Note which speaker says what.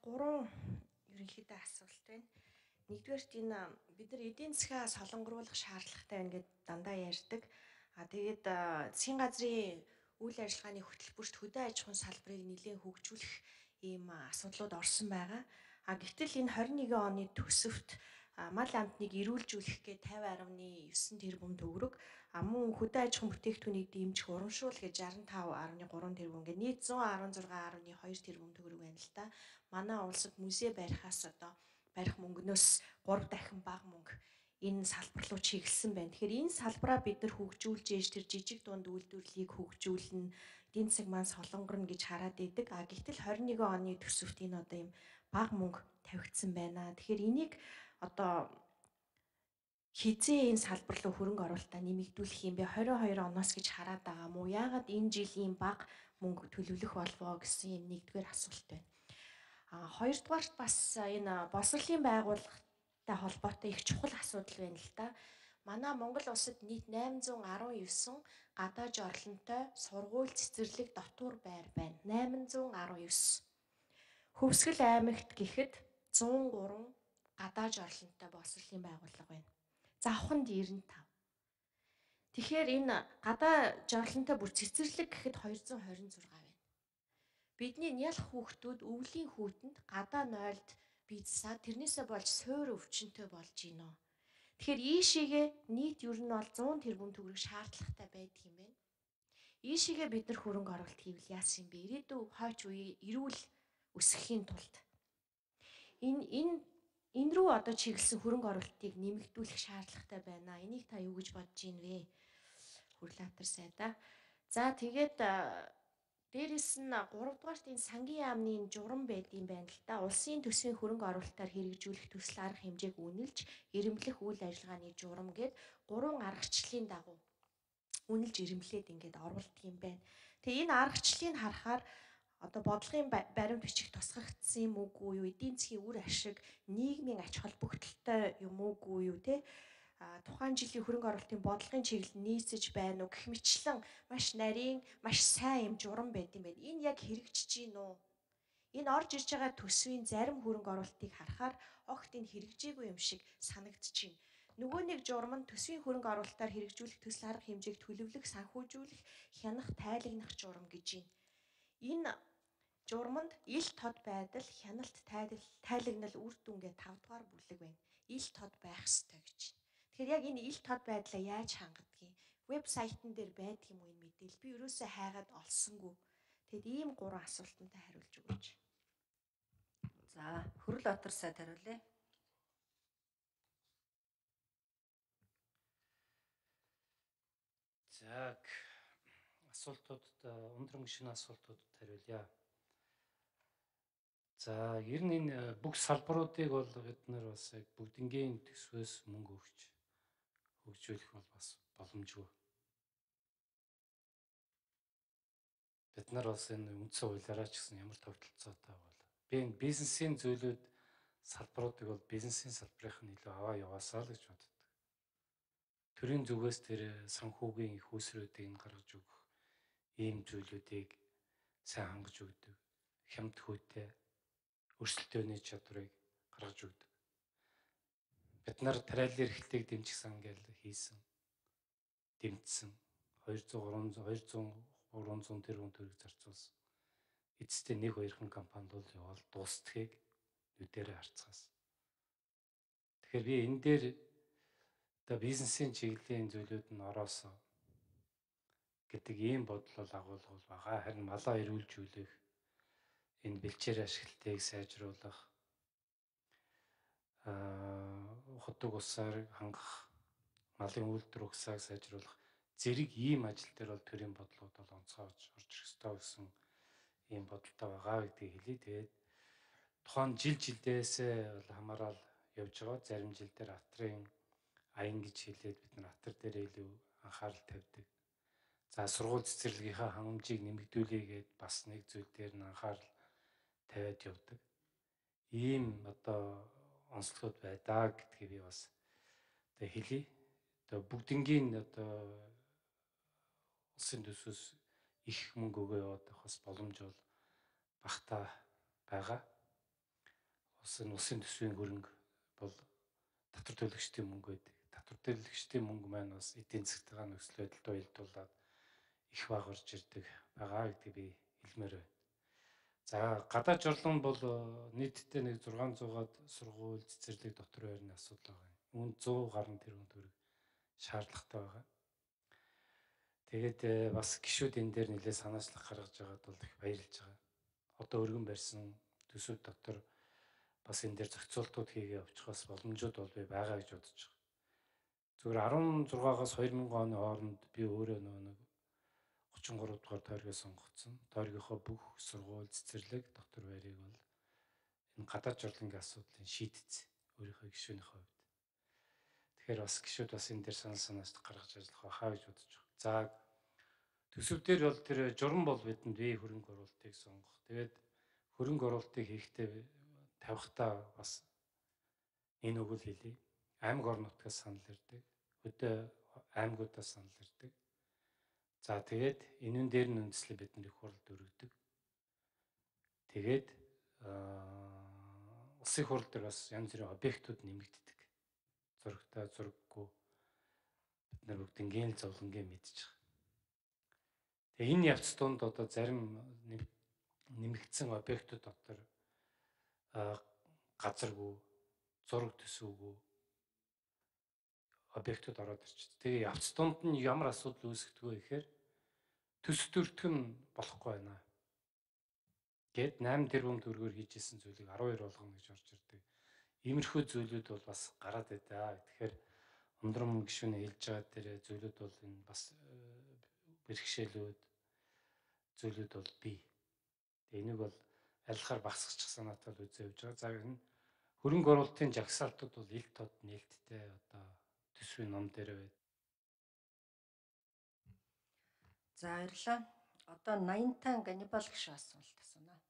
Speaker 1: Гурван ерөнхийдөө асуулт байна. Нэгдүгээрт энэ бид нар эдийн засгаа солонгоруулах шаардлагатай байна гэдээ дандаа ярьдаг. Тэгээд засгийн газрын үйл ажиллагааны хөтөлбөрт хөдөө аж ахуйн салбарыг нэлээд хөгжүүлэх ийм асуудлууд орсон байгаа. Гэвтэл энэ 21 оны төсөвт мал амтныг эрүүлжүүлэх гээ 50.9 тэрбум төгрөг, мөн хөдөө аж ахуйн бүтээгдэхүүнийг дэмжих урамшуул гэж 65.3 тэрбум гэ нийт 116.2 тэрбум төгрөг байна л да. Манай улсад музей барихаас барих мөнгнөөс 3 дахин бага мөнгө энэ салбар руу чиглэсэн байна. Тэгэхээр энэ салбараа бид нар хөгжүүлж ээж тэр жижиг дунд үйлдвэрлэлийг хөгжүүлнэ, эдийн засаг маань солонгорно гэж хараад идэг. Гэвтэл 21 оны төсөвт энэ одоо юм бага мөнгө тавигдсан байна. Тэгэхээр энийг одоо хизээ энэ салбар руу хөрөнгө оруулалтаа нэмэгдүүлэх юм бэ? 22 оноос гэж хараад байгаа мó? Яагаад энэ жил ийм бага мөнгө төлөвлөх болвоо гэсэн юм нэгдүгээр асуулт байна. Хоёрдугаарт бас энэ боловсролын байгууллагатай холбоотой их чухал асуудал байна л да. Манай Монгол улсад нийт 819 гадааж орлонтой сургууль цэцэрлэг дотуур байр байна. 819. Хөвсгөл аймагт гэхэд 103 гадааж орлонтой боловсролын байгууллага байна. Завханд 95. Тэгэхээр энэ гадааж орлонтой бүр цэцэрлэг гэхэд 226 байна. Бидний нялх хүүхдүүд өвлийн хүүтэнд гадаа нойлд бийцсаа тэрнээсээ болж суур өвчнөд болж гинөө. Тэгэхээр ийшээгээ нийт ер нь бол 100 тэрбум төгрөг шаардлагатай байдаг юм байна. Ийшээгээ бид нар хөрөнгө оруулалт хийвэл яасан юм бэ? Ирээдүйн хойч үеийн эрүүл өсөхийн тулд энэ рүү одоо чиглэсэн хөрөнгө оруулалтыг нэмэгдүүлэх шаардлагатай байна. Энийг та юу гэж бодож байна вэ? Хүрлаатар сайдаа. За тэгээд дээрэс нь 3 дугаарт энэ сангийн яамны журам байдсан байна л да. Улсын төсвийн хөрөнгө оруулалтаар хэрэгжүүлэх төсөл арга хэмжээг үнэлж, эрэмблэх үйл ажиллагааны журам гээд 3 аргачлалын дагуу үнэлж эрэмблээд ингээд оруулдаг юм байна. Тэгээ энэ аргачлалыг харахаар одоо бодлогын баримт бичих тусгагдсан юм уугүй юу? Эдийн засгийн үр ашиг, нийгмийн ач холбогдолтой юм уугүй юу те? Тухайн жилийн хөрөнгө оруулалтын бодлогын чиглэл нийцэж байна уу гэх мэтлэн маш нарийн, маш сайн юм журам байд юм байна. Энэ яг хэрэгжиж гин үү? Энэ орж ирж байгаа төсвийн зарим хөрөнгө оруулалтыг харахаар огт энэ хэрэгжээгүй юм шиг санагдаж байна. Нөгөө нэг журам нь төсвийн хөрөнгө оруулалтаар хэрэгжүүлэх төсөл арга хэмжээг төлөвлөх, санхүүжүүлэх, хянах, тайлагнах журам гэж байна. Энэ журамд ил тод байдал, хяналт, тайлагнал, үр дүн гэ 5 дугаар бүлэг байна. Ил тод байх ёстой гэж байна. Тэгэхээр яг энэ ил тод байдлаа яаж хангадгийг вебсайтн дээр байдаг юм уу энэ мэдээлэл? Би ерөөсөө хайгаад олсонгүй. Тэгэд ийм 3 асуултантай хариулж өгөөч.
Speaker 2: За, Хүрлбаатар сайд хариулъя.
Speaker 3: За, асуултуудад өндөр хэмжээний асуултуудад хариулъя. За, ер нь энэ бүх салбаруудыг бол бид нар бас яг бүгднгийн төсвөөс мөнгө өгч хөгжүүлэх бол бас боломжгүй. Бид нар бас энэ үндсэн хуулиараа ч гэсэн ямар тогтолцоотой бол би энэ бизнесийн зүйлүүд салбаруудыг бол бизнесийн салбарынх нь илүү аваа яваасаа л гэж боддог. Төрийн зүгээс тэр санхүүгийн их үүсрүүдийг нь гаргаж өгөх ийм зүйлүүдийг сайн хангаж өгдөг. Хямд хүйтэй өрсөлдөөний чадварыг гаргаж өгдөг. Бид нар тариалан эрхлэлтийг дэмжих сан гэж хийсэн. Дэмжсэн 200-300 тэрбум төгрөг зарцуулсан. Эцэстээ 1-2хан компанид бол явал дуустдгийг нүдэрээ харцгаас. Тэгэхээр би энэ дээр одоо бизнесийн чиглэлийн зүйлүүд нь ороосоо гэдэг ийм бодлол агуулгал байгаа. Харин малаа эрүүлжүүлэх, энэ бэлчээр ашиглалтыг сайжруулах, худаг усаар хангах, малын үйлдвэр угсааг сайжруулах зэрэг ийм ажил дээр бол төрийн бодлогод бол онцгойж орж ирэх ёстой гэсэн ийм бодолтой байгаа гэдгийг хэлье. Тэгээд тухайн жилдээсээ бол хамаарал явж байгаа. Зарим жил дээр атрын аян гэж хэлээд бид нар атар дээр илүү анхаарал тавьдаг. За, сургууль цэцэрлэгийнхаа хангамжийг нэмэгдүүлээ гэдээ бас нэг зүйл дээр нь анхаарал тавиад явдаг. Ийм одоо онцлогуд байдаа гэдгийг би бас одоо хэлье. Одоо бүгднгийн одоо улсын төсвөөс их мөнгө өгөө яваад авах бас боломж бол багтаа байгаа. Бас энэ улсын төсвийн хөрөнгө бол татвар төлөгчдийн мөнгө байдаг. Татвар төлөгчдийн мөнгө маань бас эдийн засгтайгаа нөхцөл байдалд уялдуулаад их багарж ирдэг байгаа гэдгийг би хэлмээр байна. За гадаад жорлон бол нийтдээ нэг 600-аад сургууль цэцэрлэг дотор байрны асуудал байгаа юм. Үүнд 100 гаруй тэрбум төгрөг шаардлагатай байгаа. Тэгээд бас гишүүд энэ дээр нэлээд санаачлах гаргаж байгаад бол их баярлж байгаа. Одоо өргөн барьсан төсөв дотор бас энэ дээр зохицуултууд хийгээ явуучих бас боломжууд бол байгаа гэж бодож байгаа. Зүгээр 16-аас 2000 оны хооронд би өөрөө нэг 33 дугаар тойргоо сонгогдсон. Тойргийнхоо бүх сургууль цэцэрлэг доктор байрыг бол энэ гадаад жорлонгийн асуудлыг шийдсэн. Өөрийнхөө гишүүнийхээ хувьд. Тэгэхээр бас гишүүд бас энэ дээр санаач гаргаж ажиллах байхаа гэж бодож байгаа. За төсөв дээр бол тэр журам бол бидэнд бие хөрөнгө оруулалтыг сонгох. Тэгээд хөрөнгө оруулалтыг хийхдээ тавихтаа бас энэ үг л хэлье. Аймаг орон нутгаас санал ирдэг. Хөдөө аймагуудаас санал ирдэг. За тэгээд энүүн дээр нь үндэслэл бидэнд их хуралд өргөдөг. Тэгээд улсын хурал дээр бас янз бүрийн объектууд нэмэгддэг. Зурагтай, зураггүй бид нар бүгднгийн л зовлонгийн мэдж байгаа. Тэгээ энэ явц донд одоо зарим нэмэгдсэн объектууд дотор газаргүй, зураг төсвөөгүй объектууд ороод ирчихсэн. Тэгээ явц донд нь ямар асуудал үүсгдэг вэ гэхээр төсөв төртгөн болохгүй байна. Гэт 8 тэрбум төгрөгөөр хийжсэн зүйлийг 12 болгоно гэж орж ирдэг. Иймэрхүү зүйлүүд бол бас гараад байдаа. Тэгэхээр ундрам гишүүнээ хэлж байгаа тэр зүйлүүд бол энэ бас бэрхшээлүүд зүйлүүд бол бий. Тэгээ энийг бол алихаар багсгачих санаатай л үзээ явж байгаа. За энэ хөрөнгө оруулалтын жагсаалтууд бол илт тод нээлттэй одоо төсвийн ном дээр байд.
Speaker 2: За баярлалаа. Одоо 80 Ганнибал гишүүн асуулт асууна.